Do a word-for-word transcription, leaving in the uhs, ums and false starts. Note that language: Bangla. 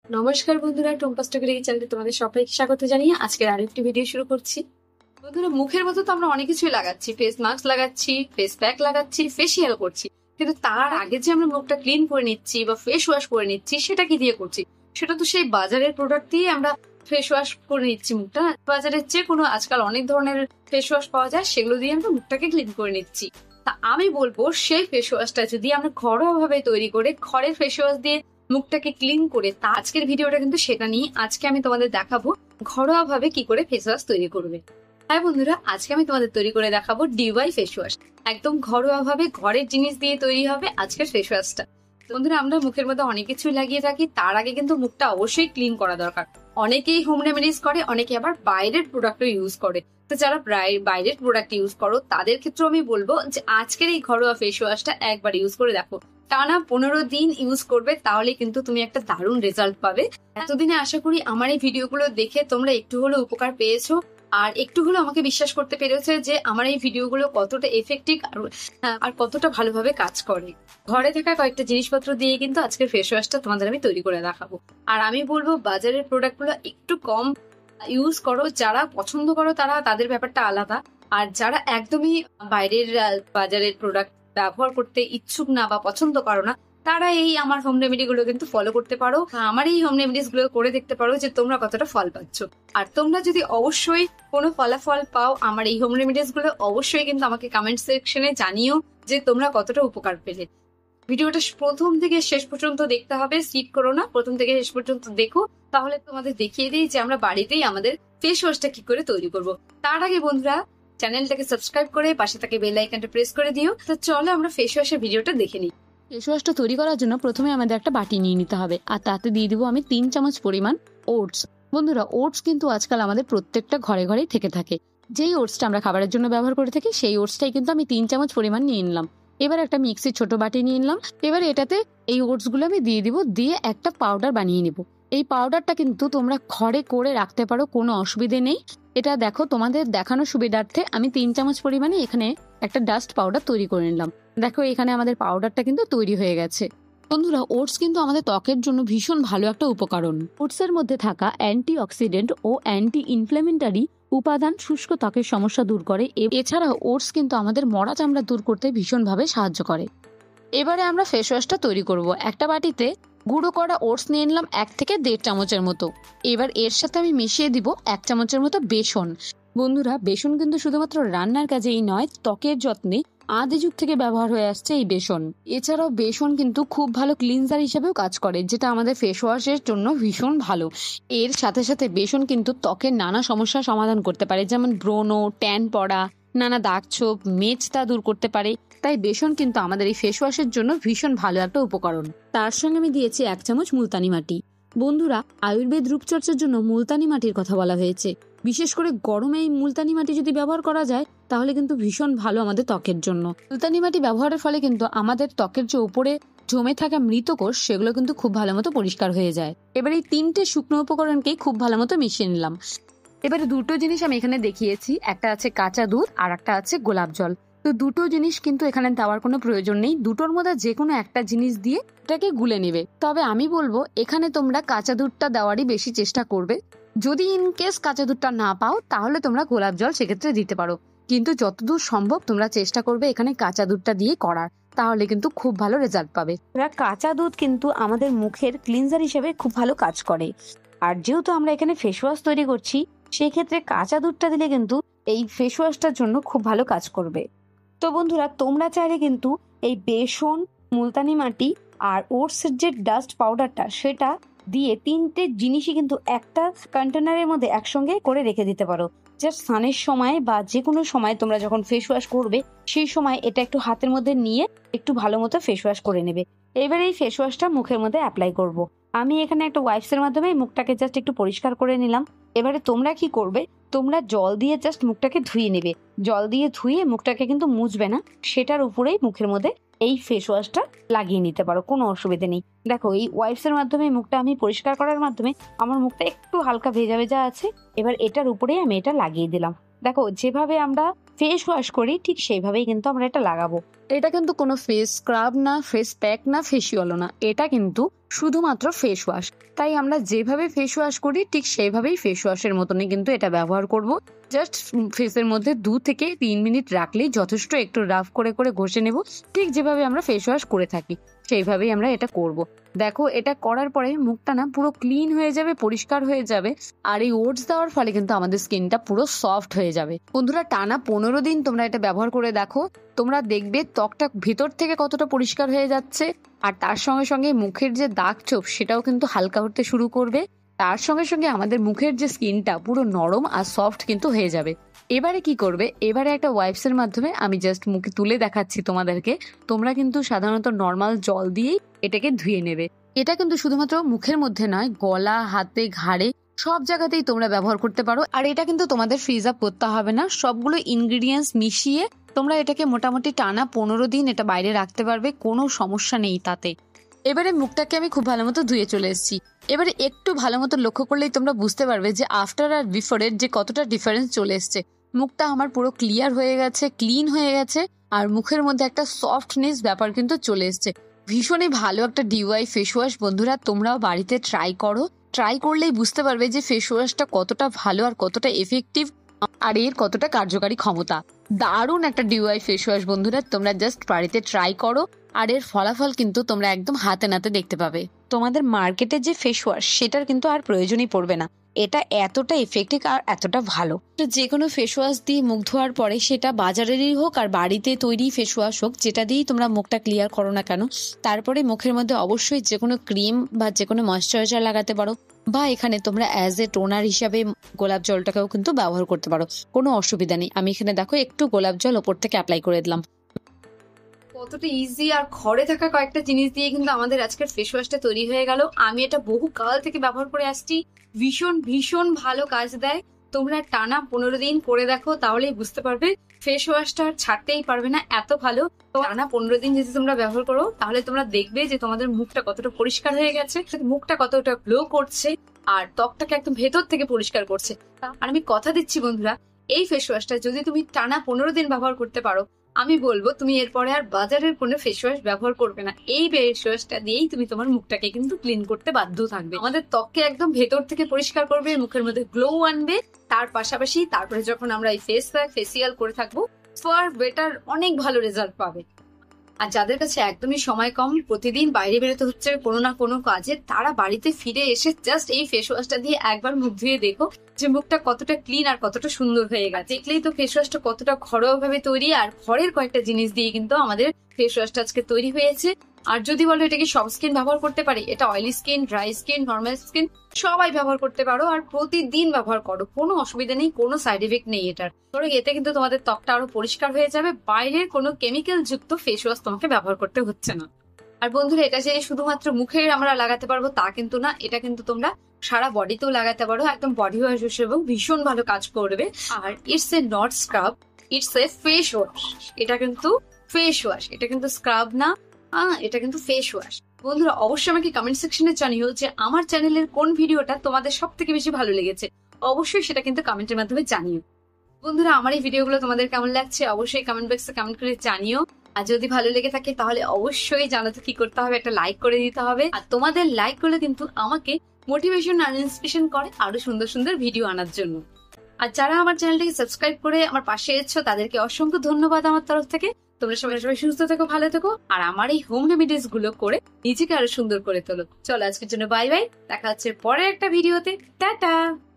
নমস্কার বন্ধুরা, টুম্পাস টুকির চ্যানেলে তোমাদের সবাইকে স্বাগত জানিয়ে আজকের আরেকটি ভিডিও শুরু করছি। বন্ধুরা, মুখের মতো তো আমরা অনেক কিছুই লাগাচ্ছি, ফেস মাস্ক লাগাচ্ছি, ফেস প্যাক লাগাচ্ছি, ফেসিয়াল করছি, কিন্তু তার আগে যে আমরা মুখটা ক্লিন করে নিচ্ছি বা ফেস ওয়াশ করে নিচ্ছি সেটা কি দিয়ে করছি? সেটা তো সেই বাজারের প্রোডাক্ট দিয়ে আমরা ফেস ওয়াশ করে নিচ্ছি মুখটা। বাজারের যে কোনো আজকাল অনেক ধরনের ফেস ওয়াশ পাওয়া যায়, সেগুলো দিয়ে আমরা মুখটাকে ক্লিন করে নিচ্ছি। তা আমি বলবো সেই ফেস ওয়াশটা যদি আমরা ঘরোয়া ভাবে তৈরি করে ঘরের ফেস ওয়াশ দিয়ে মুখটাকে ক্লিন করে, তা আজকের ভিডিওটা কিন্তু সেটা নিয়ে আজকে আমি তোমাদের দেখাবো ঘরোয়া ভাবে কি করে ফেস ওয়াশ তৈরি করবে। হ্যাঁ বন্ধুরা, আজকে আমি তোমাদের তৈরি করে দেখাবো ডিওয়াই ফেস ওয়াশ। একদম ঘরোয়া ভাবে ঘরের জিনিস দিয়ে তৈরি হবে আজকের ফেস ওয়াশটা। বন্ধুরা, আমরা মুখের মধ্যে অনেক কিছু লাগিয়ে থাকি, তার আগে কিন্তু মুখটা অবশ্যই ক্লিন করা দরকার। অনেকেই হোম রেমেডিস করে, অনেকে আবার বাইরের প্রোডাক্টও ইউজ করে। তো যারা বাইরের প্রোডাক্ট ইউজ করো তাদের ক্ষেত্রে আমি বলবো যে আজকের এই ঘরোয়া ফেস ওয়াশটা একবার ইউজ করে দেখো। টানা পনেরো দিন ইউজ করবে, তাহলে কিন্তু তুমি একটা দারুণ রেজাল্ট পাবে। এতদিনে আশা করি আমার এই ভিডিওগুলো দেখে তোমরা একটু হলেও উপকার পেয়েছো, আর একটু হলেও আমাকে বিশ্বাস করতে পেরেছে যে আমার এই ভিডিওগুলো কতটা এফেক্টিভ আর কতটা ভালোভাবে কাজ করে। ঘরে থাকা কয়েকটা জিনিসপত্র দিয়ে কিন্তু আজকের ফেস ওয়াশটা তোমাদের আমি তৈরি করে দেখাবো। আর আমি বলবো বাজারের প্রোডাক্টগুলো একটু কম ইউজ করো। যারা পছন্দ করো তারা তাদের ব্যাপারটা আলাদা, আর যারা একদমই বাইরের বাজারের প্রোডাক্ট ব্যবহার করতে ইচ্ছুক না বা পছন্দ করো না, তারা এই আমার হোম রেমেডি গুলো কিন্তু ফলো করতে পারো। আমার এই হোম রেমেডিস গুলো করে দেখতে পারো যে তোমরা কতটা ফল পাচ্ছ। আর তোমরা যদি অবশ্যই কোনো ফলাফল পাও আমার এই হোম রেমেডিস গুলো, অবশ্যই কিন্তু আমাকে কমেন্ট সেকশনে জানিও যে তোমরা কতটা উপকার পেলে। ভিডিওটা প্রথম থেকে শেষ পর্যন্ত দেখতে হবে, স্কিপ করো না, প্রথম থেকে শেষ পর্যন্ত দেখো। তাহলে তোমাদের দেখিয়ে দিই যে আমরা বাড়িতেই আমাদের ফেস ওয়াশটা কি করে তৈরি করব। তার আগে বন্ধুরা, চ্যানেলটাকে সাবস্ক্রাইব করে পাশে থেকে বেল আইকনটা প্রেস করে দিও। তো চলো আমরা ফেস ওয়াশের ভিডিওটা দেখে নিই। ফেস ওয়াশটা তৈরি করার জন্য প্রথমে আমাদের একটা বাটি নিয়ে নিতে হবে, আর তাতে দিয়ে দিব আমি তিন চামচ পরিমাণ ওটস। বন্ধুরা, ওটস কিন্তু আজকাল আমাদের প্রত্যেকটা ঘরে ঘরেই থেকে থাকে। যেই ওটসটা আমরা খাবারের জন্য ব্যবহার করে থাকি সেই ওটসটাই কিন্তু আমি তিন চামচ পরিমাণ নিয়ে নিলাম। এবার একটা মিক্সির ছোট বাটি নিয়ে নিলাম। এবার এটাতে এই ওটস গুলো আমি দিয়ে দিব, দিয়ে একটা পাউডার বানিয়ে নিব। এই পাউডারটা কিন্তু তোমরা ঘরে করে রাখতে পারো, কোনো অসুবিধে নেই। এটা দেখো, তোমাদের দেখানোর সুবিধার্থে আমি তিন চামচ পরিমাণে এখানে একটা ডাস্ট পাউডার তৈরি করে নিলাম। দেখো, এখানে আমাদের পাউডারটা কিন্তু তৈরি হয়ে গেছে। বন্ধুরা, ওটস কিন্তু আমাদের ত্বকের জন্য ভীষণ ভালো একটা উপকরণ। ওটসের মধ্যে থাকা অ্যান্টি অক্সিডেন্ট ও অ্যান্টি ইনফ্লেমেন্টারি উপাদান শুষ্ক ত্বকের সমস্যা দূর করে। এছাড়া ওটস কিন্তু আমাদের মরা চামড়া দূর করতে ভীষণভাবে সাহায্য করে। এবারে আমরা ফেস ওয়াশটা তৈরি করব। একটা বাটিতে গুঁড়ো করা ওটস নিয়ে নিলাম এক থেকে দেড় চামচের মতো। এবার এর সাথে আমি মিশিয়ে দিব এক চামচের মতো বেসন। বন্ধুরা, বেসন কিন্তু শুধুমাত্র রান্নার কাজেই নয়, ত্বকের যত্নে আদি যুগ থেকে ব্যবহার হয়ে আসছে এই বেসন। এছাড়াও বেসন কিন্তু খুব ভালো ক্লিনজার হিসেবেও কাজ করে, যেটা আমাদের ফেস ওয়াশের জন্য ভীষণ ভালো। এর সাথে সাথে বেসন কিন্তু ত্বকের নানা সমস্যার সমাধান করতে পারে, যেমন ব্রণ, ট্যান পড়া, নানা দাগ ছোপ, মেচতা দূর করতে পারে। তাই বেসন কিন্তু আমাদের এই ফেস ওয়াশের জন্য ভীষণ ভালো একটা উপকরণ। তার সঙ্গে আমি দিয়েছি এক চামচ মুলতানি মাটি। বন্ধুরা, আয়ুর্বেদ রূপচর্চার জন্য মুলতানি মাটির কথা বলা হয়েছে। বিশেষ করে গরমে এই মুলতানি মাটি যদি ব্যবহার করা যায় তাহলে কিন্তু ভীষণ ভালো আমাদের ত্বকের জন্য। মুলতানি মাটি ব্যবহারের ফলে কিন্তু আমাদের ত্বকের যে উপরে জমে থাকা মৃত কোষ, সেগুলো কিন্তু খুব ভালো মতো পরিষ্কার হয়ে যায়। এবার এই তিনটে শুকনো উপকরণকেই খুব ভালো মতো মিশিয়ে নিলাম। এবারে দুটো জিনিস আমি এখানে দেখিয়েছি, একটা আছে কাঁচা দুধ আর একটা আছে গোলাপ জল। তো দুটো জিনিস কিন্তু এখানে দেওয়ার কোনো প্রয়োজন নেই, দুটোর মধ্যে যে কোনো একটা জিনিস দিয়ে এটাকে গুলে নেবে। তবে আমি বলবো এখানে তোমরা কাঁচা দুধটা দেওয়ারই বেশি চেষ্টা করবে। যদি ইনকেস কাঁচা দুধটা না পাও তাহলে তোমরা গোলাপ জল সেক্ষেত্রে দিতে পারো, কিন্তু যতদূর সম্ভব তোমরা চেষ্টা করবে এখানে কাঁচা দুধটা দিয়ে করার, তাহলে কিন্তু খুব ভালো রেজাল্ট পাবে। কাঁচা দুধ কিন্তু আমাদের মুখের ক্লিনজার হিসেবে খুব ভালো কাজ করে। আর যেহেতু আমরা এখানে ফেস ওয়াশ তৈরি করছি, সেই ক্ষেত্রে কাঁচা দুধটা দিলে কিন্তু এই ফেস ওয়াশটার জন্য খুব ভালো কাজ করবে। তো বন্ধুরা, তোমরা চাইলে কিন্তু এই বেসন, মুলতানি মাটি আর ওটসের যে ডাস্ট পাউডারটা, সেটা দিয়ে তিনটে জিনিসই কিন্তু একটা কন্টেনারের মধ্যে একসঙ্গে করে রেখে দিতে পারো। জাস্ট স্নানের সময় বা যে কোনো সময় তোমরা যখন ফেস ওয়াশ করবে, সেই সময় এটা একটু হাতের মধ্যে নিয়ে একটু ভালো মতো ফেস ওয়াশ করে নেবে। এবার এই ফেস ওয়াশটা মুখের মধ্যে অ্যাপ্লাই করব। আমি এখানে একটা ওয়াইপসের মাধ্যমে মুখটাকে জাস্ট একটু পরিষ্কার করে নিলাম। এবারে তোমরা কি করবে, তোমরা জল দিয়ে জাস্ট মুখটাকে ধুয়ে নেবে। জল দিয়ে ধুয়ে মুখটাকে কিন্তু মুছবে না, সেটার উপরেই মুখের মধ্যে এই ফেস ওয়াশটা লাগিয়ে নিতে পারো, কোনো অসুবিধা নেই। দেখো, এই ওয়াইপসের মাধ্যমে মুখটা আমি পরিষ্কার করার মাধ্যমে আমার মুখটা একটু হালকা ভেজা ভেজা আছে। এবার এটার উপরেই আমি এটা লাগিয়ে দিলাম। দেখো, যেভাবে আমরা ফেস ওয়াশ করি ঠিক সেইভাবেই কিন্তু আমরা এটা লাগাবো। এটা কিন্তু কোনো ফেস স্ক্রাব না, ফেস প্যাক না, ফেসিয়ালও না, এটা কিন্তু শুধুমাত্র ফেস ওয়াশ। তাই আমরা যেভাবে ফেস ওয়াশ করি ঠিক সেইভাবেই ফেস ওয়াশের মতনই কিন্তু এটা ব্যবহার করব। জাস্ট ফেসের মধ্যে দু থেকে তিন মিনিট রাখলেই যথেষ্ট, একটু রাফ করে করে ঘষে নেব, ঠিক যেভাবে আমরা ফেস ওয়াশ করে থাকি সেইভাবেই আমরা এটা করব। দেখো এটা করার পরে মুখটা না পুরো ক্লিন হয়ে যাবে, পরিষ্কার হয়ে যাবে। আর এই ওটস দেওয়ার ফলে কিন্তু আমাদের স্কিনটা পুরো সফট হয়ে যাবে। বন্ধুরা টানা পনেরো দিন তোমরা এটা ব্যবহার করে দেখো, তোমরা দেখবে ত্বকটা ভিতর থেকে কতটা পরিষ্কার হয়ে যাচ্ছে। আর তার সঙ্গে সঙ্গে মুখের যে দাগ ছোপ সেটাও কিন্তু হালকা হতে শুরু করবে। তার সঙ্গে সঙ্গে আমাদের মুখের যে স্কিনটা পুরো নরম আর সফট কিন্তু হয়ে যাবে। এবারে কি করবে, এবারে একটা ওয়াইপস এর মাধ্যমে আমি জাস্ট মুখে তুলে দেখাচ্ছি তোমাদেরকে। তোমরা কিন্তু সাধারণত নর্মাল জল দিয়েই এটাকে ধুয়ে নেবে। এটা কিন্তু শুধুমাত্র মুখের মধ্যে নয়, গলা, হাতে, ঘাড়ে সব জায়গাতেই তোমরা ব্যবহার করতে পারো। আর এটা কিন্তু তোমাদের ফ্রিজ আপ করতে হবে না, সবগুলো ইনগ্রিডিয়েন্টস মিশিয়ে তোমরা এটাকে মোটামুটি টানা পনেরো দিন এটা বাইরে রাখতে পারবে, কোনো সমস্যা নেই তাতে। এবারে মুখটাকে আমি খুব ভালো মতো ধুয়ে চলে এসেছি। এবারে একটু ভালো মতো লক্ষ্য করলেই তোমরা বুঝতে পারবে যে আফটার আর বিফোরের যে কতটা ডিফারেন্স চলে এসছে। মুখটা আমার পুরো ক্লিয়ার হয়ে গেছে, ক্লিন হয়ে গেছে, আর মুখের মধ্যে একটা সফটনেস ব্যাপার কিন্তু চলে এসছে। ভীষণই ভালো একটা ডিওয়াই ফেস ওয়াশ। বন্ধুরা তোমরাও বাড়িতে ট্রাই করো, ট্রাই করলেই বুঝতে পারবে যে ফেস ওয়াশটা কতটা ভালো আর কতটা এফেক্টিভ আর এর কতটা কার্যকারী ক্ষমতা। দারুণ একটা ডিওয়াই ফেস ওয়াশ বন্ধুরা, তোমরা জাস্ট বাড়িতে ট্রাই করো আর এর ফলাফল কিন্তু তোমরা একদম হাতে নাতে দেখতে পাবে। তোমাদের মার্কেটে যে ফেস ওয়াশ সেটার কিন্তু আর প্রয়োজনই পড়বে না, এটা এতটা এফেক্টিভ আর এতটা ভালো। তো যে কোনো ফেস ওয়াশ দিয়ে মুখ ধোয়ার পরে সেটা বাজারেরই হোক আর বাড়িতে তৈরি ফেস ওয়াশ হোক, যেটা দিয়েই তোমরা মুখটা ক্লিয়ার করো না কেন, তারপরে মুখের মধ্যে অবশ্যই যে কোনো ক্রিম বা যে কোনো ময়শ্চারাইজার লাগাতে পারো, বা এখানে তোমরা অ্যাজ এ টোনার হিসাবে গোলাপ জলটাকেও কিন্তু ব্যবহার করতে পারো, কোনো অসুবিধা নেই। আমি এখানে দেখো একটু গোলাপ জল ওপর থেকে অ্যাপ্লাই করে দিলাম। কতটা ইজি আর ঘরে থাকা কয়েকটা জিনিস দিয়ে কিন্তু আমাদের আজকের ফেস ওয়াশটা তৈরি হয়ে গেল। আমি এটা বহু কাল থেকে ব্যবহার করে আসছি, ভীষণ ভীষণ ভালো কাজ দেয়। তোমরা টানা পনেরো দিন করে দেখো, তাহলেই বুঝতে পারবে ফেস ওয়াশটা আর ছাড়তেই পারবে না, এত ভালো। তো টানা পনেরো দিন যদি তোমরা ব্যবহার করো তাহলে তোমরা দেখবে যে তোমাদের মুখটা কতটা পরিষ্কার হয়ে গেছে, মুখটা কতটা গ্লো করছে আর ত্বকটাকে একদম ভেতর থেকে পরিষ্কার করছে। আর আমি কথা দিচ্ছি বন্ধুরা, এই ফেস ওয়াশটা যদি তুমি টানা পনেরো দিন ব্যবহার করতে পারো, আমি বলবো তুমি এরপরে আর বাজারের কোনো ফেস ওয়াশ ব্যবহার করবে না। এই ফেস ওয়াশটা দিয়েই তুমি তোমার মুখটাকে কিন্তু ক্লিন করতে বাধ্য থাকবে। আমাদের ত্বককে একদম ভেতর থেকে পরিষ্কার করবে, মুখের মধ্যে গ্লো আনবে। তার পাশাপাশি তারপরে যখন আমরা এই ফেস প্যাক ফেসিয়াল করে থাকবো, ফার বেটার অনেক ভালো রেজাল্ট পাবে। আর যাদের কাছে একদমই সময় কম, প্রতিদিন বাইরে বেরোতে হচ্ছে কোনো না কোনো কাজে, তারা বাড়িতে ফিরে এসে জাস্ট এই ফেস ওয়াশটা দিয়ে একবার মুখ ধুয়ে দেখো যে মুখটা কতটা ক্লিন আর কতটা সুন্দর হয়ে গেছে। দেখলেই তো ফেস ওয়াশটা কতটা ঘরোয়া ভাবে তৈরি, আর ঘরের কয়েকটা জিনিস দিয়ে কিন্তু আমাদের ফেস ওয়াশটা আজকে তৈরি হয়েছে। আর যদি বলো এটা কি সব স্কিন ব্যবহার করতে পারি, এটা oily skin, dry skin, normal skin সবাই ব্যবহার করতে পারো। আর প্রতিদিন ব্যবহার করো, কোনো অসুবিধা নেই, কোনো সাইড এফেক্ট নেই এটার। ধরো এতে কিন্তু তোমাদের ত্বকটা আরো পরিষ্কার হয়ে যাবে, বাইরের কোনো কেমিক্যাল যুক্ত ফেস ওয়াশ তোমাকে ব্যবহার করতে হচ্ছে না। আর বন্ধুরা এটা যে শুধুমাত্র মুখে আমরা লাগাতে পারবো তা কিন্তু না, এটা কিন্তু তোমরা সারা বডিতেও লাগাতে পারো, একদম বডি ওয়াশ হিসেবেও ভীষণ ভালো কাজ করবে। আর it's a not scrub, it's a face wash. এটা কিন্তু ফেস ওয়াশ, এটা কিন্তু স্ক্রাব না, আহ এটা কিন্তু ফেস ওয়াশ। বন্ধুরা অবশ্যই আমাকে কমেন্ট সেকশনে জানিও যে আমার চ্যানেলের কোন ভিডিওটা তোমাদের সব থেকে বেশি ভালো লেগেছে, অবশ্যই সেটা কিন্তু কমেন্টের মাধ্যমে জানিও। বন্ধুরা আমার এই ভিডিওগুলো তোমাদের কেমন লাগছে অবশ্যই কমেন্ট বক্সে কমেন্ট করে জানিও। আর যদি ভালো লেগে থাকে তাহলে অবশ্যই জানাতে কি করতে হবে, একটা লাইক করে দিতে হবে। আর তোমাদের লাইক করলে কিন্তু আমাকে মোটিভেশন আর ইন্সপিরেশন করে আরো সুন্দর সুন্দর ভিডিও আনার জন্য। আর যারা আমার চ্যানেলটাকে সাবস্ক্রাইব করে আমার পাশে এসেছো তাদেরকে অসংখ্য ধন্যবাদ আমার তরফ থেকে। তোমরা সবাই সবাই সুস্থ থেকো, ভালো থেকো, আর আমার এই হোম রেমিডিস গুলো করে নিজেকে আরো সুন্দর করে তোলো। চলো আজকের জন্য বাই বাই, দেখা হচ্ছে পরের একটা ভিডিওতে, টাটা।